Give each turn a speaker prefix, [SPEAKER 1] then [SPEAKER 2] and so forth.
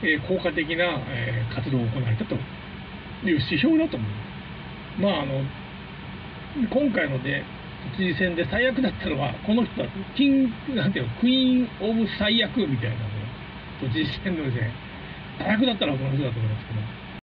[SPEAKER 1] 効果的な、活動を行われたという指標だと思います。まあ今回ので都知事選で最悪だったのはこの人だとなんていうの、クイーン・オブ最悪みたいなね、都知事選のですね、最悪だったのはこの人だと思いますけど。